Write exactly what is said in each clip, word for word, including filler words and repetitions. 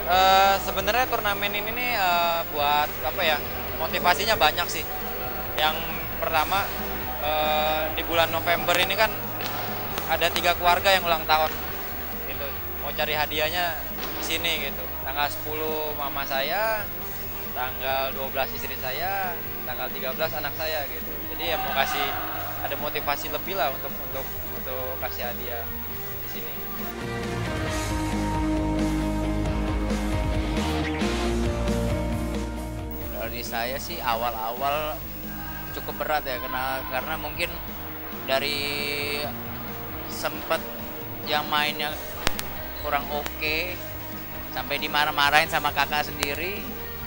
Eee, sebenarnya turnamen ini nih, eee, buat apa ya, motivasinya banyak sih. Yang pertama, eee, di bulan November ini kan ada tiga keluarga yang ulang tahun, gitu. Mau cari hadiahnya di sini gitu. Tanggal sepuluh mama saya, tanggal dua belas istri saya, tanggal tiga belas anak saya gitu. Jadi ya mau kasih ada motivasi lebih lah untuk untuk untuk kasih hadiah di sini. Dari saya sih awal-awal cukup berat ya karena karena mungkin dari sempet yang mainnya kurang oke sampai dimarah-marahin sama kakak sendiri.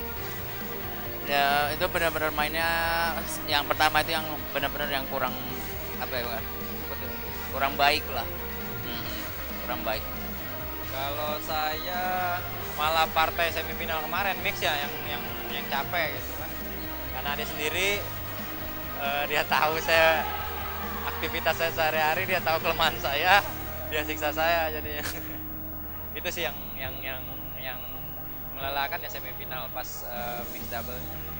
Ya itu benar-benar mainnya yang pertama itu yang benar-benar yang kurang apa ya Bang, sebutnya, kurang baik lah. Mm-mm, kurang baik. Kalau saya malah partai semifinal kemarin mix ya yang yang yang capek gitu kan. Karena dia sendiri eh, dia tahu saya aktivitas saya sehari-hari, dia tahu kelemahan saya, dia siksa saya jadinya. Itu sih yang yang yang yang melelahkan ya semifinal pas eh, mix double.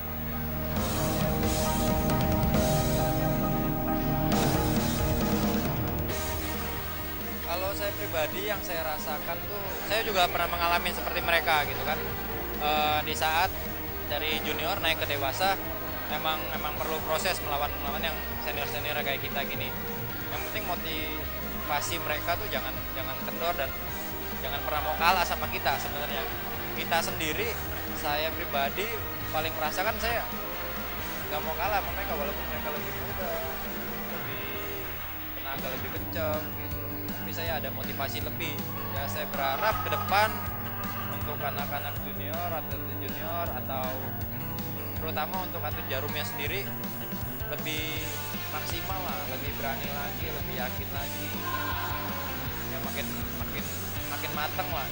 Kalau saya pribadi yang saya rasakan tuh, saya juga pernah mengalami seperti mereka gitu kan. Eh, di saat dari junior naik ke dewasa, memang memang perlu proses melawan melawan yang senior senior kayak kita gini. Yang penting motivasi mereka tuh jangan jangan kendor dan jangan pernah mau kalah sama kita sebenarnya. Kita sendiri, saya pribadi paling merasakan saya nggak mau kalah sama mereka walaupun mereka lebih muda, lebih tenaga lebih kencang gitu. Tapi saya ada motivasi lebih. Ya saya berharap ke depan untuk anak-anak junior, atlet junior atau terutama untuk atlet Jarumnya sendiri lebih maksimal lah, lebih berani lagi, lebih yakin lagi. Ya makin makin makin mateng lah.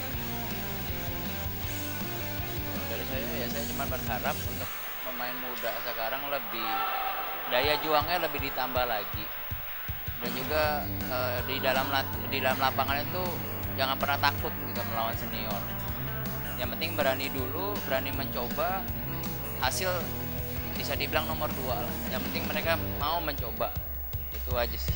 Dari saya ya saya cuma berharap untuk pemain muda sekarang lebih daya juangnya lebih ditambah lagi dan juga eh, di dalam lat- di dalam lapangan itu jangan pernah takut gitu melawan senior. Yang penting berani dulu, berani mencoba, hasil bisa dibilang nomor dua lah. Yang penting mereka mau mencoba, itu aja sih.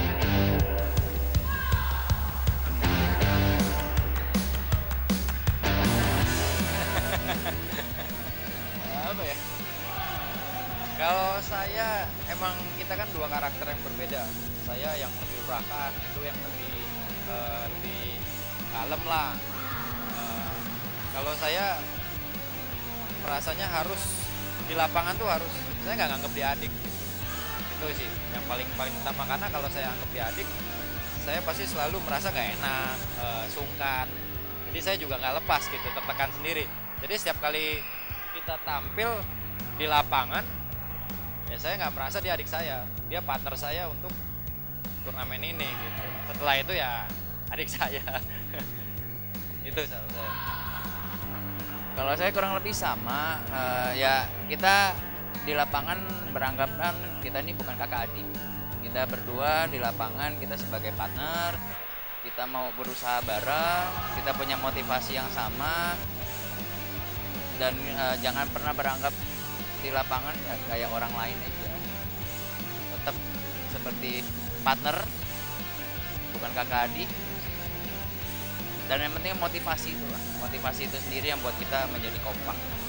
Apa ya? Kalau saya emang kita kan dua karakter yang berbeda. Saya yang lebih urakan, itu yang lebih eh, lebih kalem lah. Eh, kalau saya merasanya harus di lapangan tuh harus saya nggak nganggap dia adik. Itu sih yang paling paling utama karena kalau saya anggap dia adik, saya pasti selalu merasa nggak enak, eh, sungkan. Jadi saya juga nggak lepas gitu, tertekan sendiri. Jadi setiap kali kita tampil di lapangan, ya saya nggak merasa dia adik saya, dia partner saya untuk turnamen ini gitu. Setelah itu ya adik saya. Itu salah saya. Kalau saya kurang lebih sama, eh, ya kita di lapangan beranggapan kita ini bukan kakak adik. Kita berdua di lapangan kita sebagai partner, kita mau berusaha bareng, kita punya motivasi yang sama dan eh, jangan pernah beranggap di lapangan ya kayak orang lain aja. Tetap seperti partner, bukan kakak adik. Dan yang penting motivasi itulah, motivasi itu sendiri yang buat kita menjadi kompak.